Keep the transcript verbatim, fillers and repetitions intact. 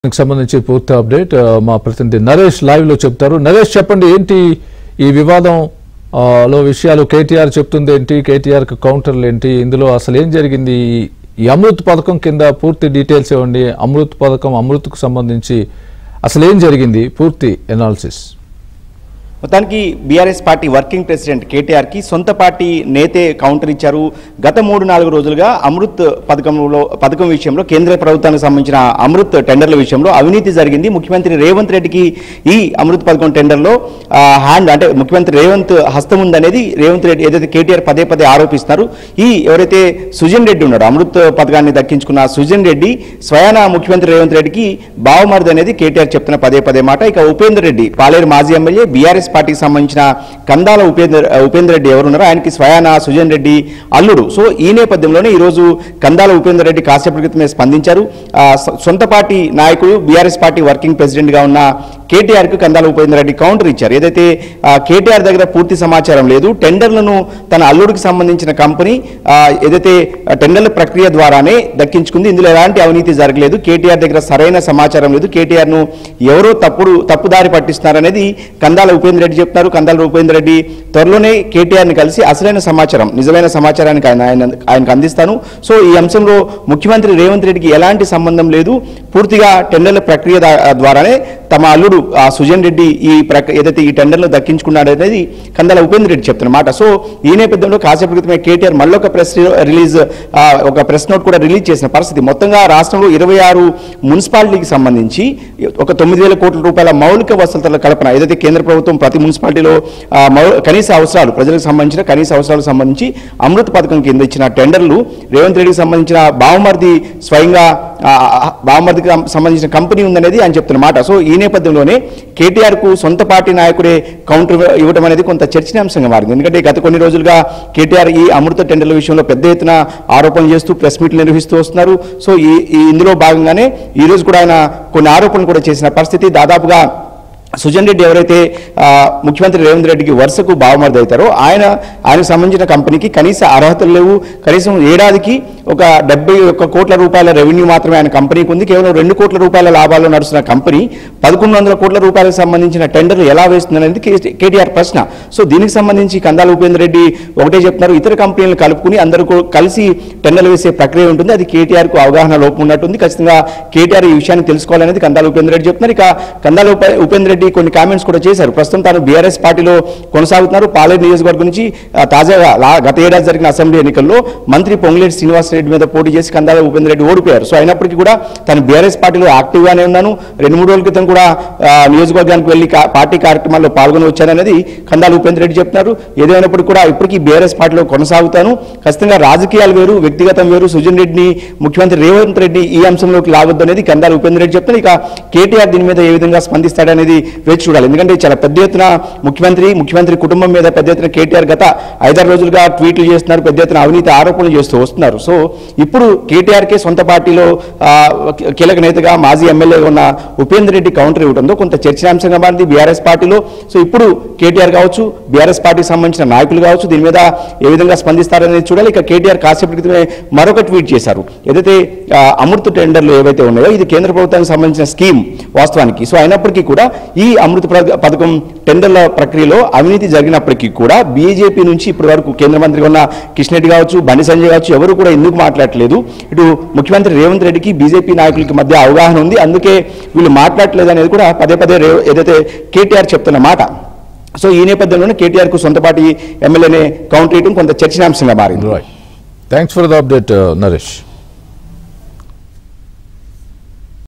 సంబంధించి పూర్తి అప్డేట్ మా ప్రతినిధి నరేష్ లైవ్ లో చెప్తారు. నరేష్ చెప్పండి, ఏంటి ఈ వివాదం లో విషయాలు? కేటీఆర్ చెప్తుంది ఏంటి, కేటీఆర్ కి కౌంటర్లు ఏంటి, ఇందులో అసలు ఏం జరిగింది? ఈ అమృత్ పథకం కింద పూర్తి డీటెయిల్స్ ఇవ్వండి. అమృత్ పథకం, అమృత్కు సంబంధించి అసలు ఏం జరిగింది, పూర్తి ఎనాలిసిస్. మొత్తానికి BRS party working president KTR కి సొంత పార్టీ నేతే కౌంటర్ ఇచ్చారు. గత మూడు నాలుగు రోజులుగా అమృత్ పథకంలో పథకం విషయంలో కేంద్ర ప్రభుత్వానికి సంబంధించిన అమృత్ టెండర్ల విషయంలో అవినీతి జరిగింది. ముఖ్యమంత్రి రేవంత్ రెడ్డికి ఈ అమృత్ పథకం టెండర్లో హ్యాండ్ అంటే ముఖ్యమంత్రి రేవంత్ హస్తం ఉందనేది రేవంత్ రెడ్డి ఏదైతే కేటీఆర్ పదే పదే ఆరోపిస్తున్నారు. ఈ ఎవరైతే సుజన్ రెడ్డి ఉన్నాడో అమృత్ పథకాన్ని దక్కించుకున్న సుజన్ రెడ్డి స్వయాన ముఖ్యమంత్రి రేవంత్ రెడ్డికి బావమరిది అనేది కేటీఆర్ చెప్తున్న పదే పదే మాట. ఇక ఉపేందర్ రెడ్డి పాలేరు మాజీ ఎమ్మెల్యే బీఆర్ఎస్ పార్టీకి సంబంధించిన కందాల ఉపేందర్ ఉపేందర్ రెడ్డి ఎవరున్నారో ఆయనకి స్వయాన సుజన్ రెడ్డి అల్లుడు. సో ఈ నేపథ్యంలోనే ఈరోజు కందాల ఉపేందర్ రెడ్డి కాసేపటి క్రితమే స్పందించారు. సొంత పార్టీ నాయకుడు బీఆర్ఎస్ పార్టీ వర్కింగ్ ప్రెసిడెంట్ గా ఉన్న కేటీఆర్ కు కందాల ఉపేందర్ రెడ్డి కౌంటర్ ఇచ్చారు. ఏదైతే కేటీఆర్ దగ్గర పూర్తి సమాచారం లేదు, టెండర్లను తన అల్లుడికి సంబంధించిన కంపెనీ ఏదైతే టెండర్ల ప్రక్రియ ద్వారానే దక్కించుకుంది, ఇందులో ఎలాంటి అవినీతి జరగలేదు, కేటీఆర్ దగ్గర సరైన సమాచారం లేదు, కేటీఆర్ ను ఎవరో తప్పుడు తప్పుదారి పట్టిస్తున్నారనేది కందాల ఉపేందర్ రెడ్డి చెప్తున్నారు. కందాల ఉపేందర్ రెడ్డి త్వరలోనే కేటీఆర్ ని కలిసి అసలైన సమాచారం, నిజమైన సమాచారానికి ఆయన ఆయనకు అందిస్తాను. సో ఈ అంశంలో ముఖ్యమంత్రి రేవంత్ రెడ్డికి ఎలాంటి సంబంధం లేదు, పూర్తిగా టెండర్ల ప్రక్రియ ద్వారానే తమ అల్లుడు ఆ సుజన్ రెడ్డి ఈ ప్రక్రియ ఏదైతే ఈ టెండర్లు దక్కించుకున్నాడు అనేది కందాల ఉపేందర్ రెడ్డి చెప్తున్నమాట. సో ఈ నేపథ్యంలో కాసేపు క్రితమే కేటీఆర్ మళ్ళీ ఒక ప్రెస్ రిలీజ్ ఒక ప్రెస్ నోట్ కూడా రిలీజ్ చేసిన పరిస్థితి. మొత్తంగా రాష్ట్రంలో ఇరవై ఆరు మున్సిపాలిటీకి సంబంధించి ఒక తొమ్మిది వేల కోట్ల రూపాయల మౌలిక వసతుల కల్పన ఏదైతే కేంద్ర ప్రభుత్వం ప్రతి మున్సిపాలిటీలో కనీస అవసరాలు ప్రజలకు సంబంధించిన కనీస అవసరాలకు సంబంధించి అమృత్ పథకం కింద ఇచ్చిన టెండర్లు రేవంత్ రెడ్డికి సంబంధించిన బావమర్ది స్వయంగా బావమర్దికి సంబంధించిన కంపెనీ ఉందనేది ఆయన చెప్తున్నమాట. సో ఈ నేపథ్యంలోనే కేటీఆర్ కు సొంత పార్టీ నాయకుడే కౌంటర్ ఇవ్వడం అనేది కొంత చర్చనీయాంశంగా మారింది. ఎందుకంటే గత కొన్ని రోజులుగా కేటీఆర్ ఈ అమృత టెండర్ల విషయంలో పెద్ద ఎత్తున ఆరోపణలు చేస్తూ ప్రెస్ మీట్లు నిర్వహిస్తూ వస్తున్నారు. సో ఈ ఇందులో భాగంగానే ఈ రోజు కూడా ఆయన కొన్ని ఆరోపణలు కూడా చేసిన పరిస్థితి. దాదాపుగా సుజన్ రెడ్డి ఎవరైతే ముఖ్యమంత్రి రేవంత్ రెడ్డికి వరుసకు బావమరిది అవుతారో ఆయన ఆయనకు సంబంధించిన కంపెనీకి కనీస అర్హతలు లేవు, కనీసం ఏడాదికి ఒక డెబ్బై ఒక్క కోట్ల రూపాయల రెవెన్యూ మాత్రమే ఆయన కంపెనీకి ఉంది. కేవలం రెండు కోట్ల రూపాయల లాభాల్లో నడుస్తున్న కంపెనీ పదకొండు వందల కోట్ల రూపాయలకు సంబంధించిన టెండర్లు ఎలా వేస్తుందనేది కేటీఆర్ ప్రశ్న. సో దీనికి సంబంధించి కందాల ఉపేందర్ రెడ్డి ఒకటే చెప్తున్నారు, ఇతర కంపెనీలను కలుపుకుని అందరూ కలిసి టెండర్లు వేసే ప్రక్రియ ఉంటుంది, అది కేటీఆర్ కు అవగాహన లోపం ఉన్నట్టుంది, ఖచ్చితంగా కేటీఆర్ ఈ విషయాన్ని తెలుసుకోవాలనేది కందాల ఉపేందర్ రెడ్డి చెప్తున్నారు. ఇక కందాల ఉపేందర్ రెడ్డి కొన్ని కామెంట్స్ కూడా చేశారు. ప్రస్తుతం తాను బీఆర్ఎస్ పార్టీలో కొనసాగుతున్నారు. పాలేరు నియోజకవర్గం నుంచి తాజాగా గత ఏడాది జరిగిన అసెంబ్లీ ఎన్నికల్లో మంత్రి పొంగులేటి శ్రీనివాస్ రెడ్డి మీద పోటీ చేసి కందాల ఉపేందర్ రెడ్డి ఓడిపోయారు. సో అయినప్పటికీ కూడా తను బీఆర్ఎస్ పార్టీలో యాక్టివ్ గానే ఉన్నాను, రెండు మూడు రోజుల క్రితం కూడా నియోజకవర్గానికి వెళ్లి పార్టీ కార్యక్రమాల్లో పాల్గొని వచ్చాననేది కందాల ఉపేందర్ రెడ్డి చెప్తున్నారు. ఏదైనప్పటికీ కూడా ఇప్పటికీ బీఆర్ఎస్ పార్టీలో కొనసాగుతాను, ఖచ్చితంగా రాజకీయాలు వేరు, వ్యక్తిగతం వేరు, సుజన్ రెడ్డిని ముఖ్యమంత్రి రేవంత్ రెడ్డి ఈ అంశంలోకి లాగొద్దు అనేది కందాల ఉపేందర్ రెడ్డి చెప్తున్నారు. ఇక కేటీఆర్ దీని మీద ఏ విధంగా స్పందిస్తాడనేది వేచి చూడాలి. ఎందుకంటే చాలా పెద్ద ఎత్తున ముఖ్యమంత్రి ముఖ్యమంత్రి కుటుంబం మీద పెద్ద ఎత్తున కేటీఆర్ గత ఐదారు రోజులుగా ట్వీట్లు చేస్తున్నారు, పెద్ద ఎత్తున అవినీతి ఆరోపణలు చేస్తూ వస్తున్నారు. సో ఇప్పుడు కేటీఆర్కే సొంత పార్టీలో కీలక నేతగా మాజీ ఎమ్మెల్యేగా ఉన్న ఉపేందర్ రెడ్డి కౌంటర్ ఇవ్వడంతో కొంత చర్చనాంశంగా మారింది బీఆర్ఎస్ పార్టీలో. సో ఇప్పుడు కేటీఆర్ కావచ్చు, బీఆర్ఎస్ పార్టీకి సంబంధించిన నాయకులు కావచ్చు, దీని మీద ఏ విధంగా స్పందిస్తారనేది చూడాలి. ఇక కేటీఆర్ కాసేపటి క్రితమే మరొక ట్వీట్ చేశారు. ఏదైతే అమృత్ టెండర్లు ఏవైతే ఉన్నాయో ఇది కేంద్ర ప్రభుత్వానికి సంబంధించిన స్కీమ్ వాస్తవానికి. సో అయినప్పటికీ కూడా ఈ అమృత పథకం టెండర్ల ప్రక్రియలో అవినీతి జరిగినప్పటికీ కూడా బీజేపీ నుంచి ఇప్పటి వరకు కేంద్ర మంత్రిగా ఉన్న కిషన్ రెడ్డి కావచ్చు, బండి సంజయ్ కావచ్చు, ఎవరు కూడా ఎందుకు మాట్లాడలేదు. ఇటు ముఖ్యమంత్రి రేవంత్ రెడ్డికి బీజేపీ నాయకులకి మధ్య అవగాహన ఉంది, అందుకే వీళ్ళు మాట్లాడలేదు అనేది కూడా పదే పదే ఏదైతే కేటీఆర్ చెప్తున్న మాట. సో ఈ నేపథ్యంలోనే కేటీఆర్ కు సొంత పార్టీ ఎమ్మెల్యేనే కౌంటర్ చేయడం కొంత చర్చనాంశంగా మారింది. Thanks for the update Naresh.